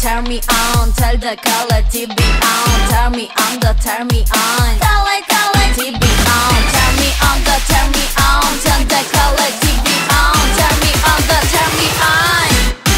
turn me on, tell the color TV on, turn me on, the turn me on, color TV on, turn me on, the turn me on, turn the color TV on, turn me on, the turn me on.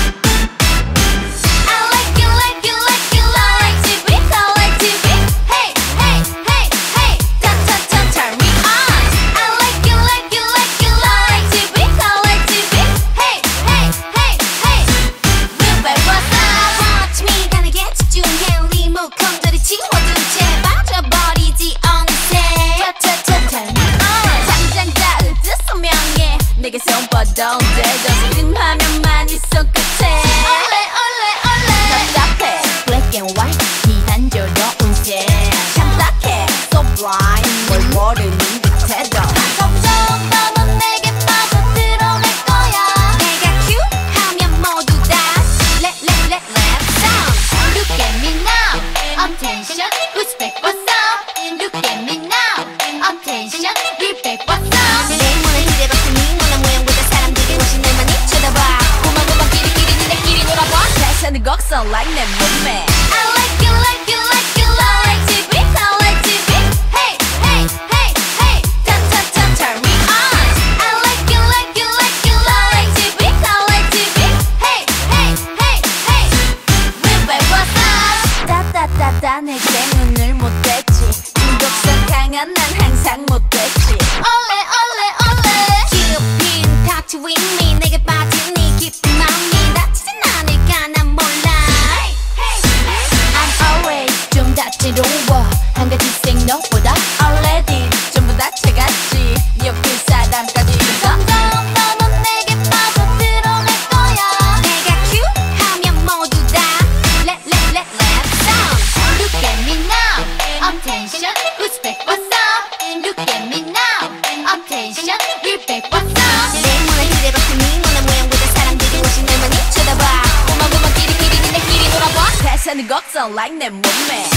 I like you, like you, like you, like TV, color TV. Hey, hey, hey, hey, turn me on. I like you, like you, like you, like TV, color TV. Hey, hey, hey, hey, Bluebird, what's up? Watch me 가늘게 집중해 리모컨들이 지워둔 채 빠져버리지 어느새 turn me on. 당장 닿을 듯 선명해 내게 손 뻗어대 젖은 화면만 이 손끝에 올레 올레 올레 답답해 black and white 비단조로운 새 참 딱해 so blind 뭘 모르는 듯해도 점점 더 넌 내게 빠져들어갈 거야 내가 큐 하면 모두 다 let sound Look at me now attention who's back what's up Look at me now attention we back what's up 내 문을 기대봤더니 문화 모양보다 사람들이 훨씬 날 많이 쳐다봐 고만고만 끼리끼리 니네끼리 놀아봐 패션은 곡선 like 내 몸매 I like you like you like you like TV like TV Hey hey hey hey turn me on I like you like you like you like TV like TV Hey hey hey hey Bluebird what's up 따따따따 내게 눈을 못 댔지 중독성 강한 난 항상 못 됐지 올레 올레 올레 기업인 touch with me 내게 빠진 네 깊은 마음이 다치진 않을까 난 몰라 I'm always 좀 다채로워 한 가지 생 너보다 already 전부 다 채같이 네 옆에 사람까지 점점 더 넌 내게 빠져들어갈 거야 내가 큐 하면 모두 다 let sound Look at me now attention who's back what's up Look at me now attention we're back what's up 내 문을 기대봤더니 문화 모양보다 사람들이 훨씬 날 많이 쳐다봐 고만고만 끼리끼리 니네끼리 놀아봐 패션은 곡선 like 내 몸매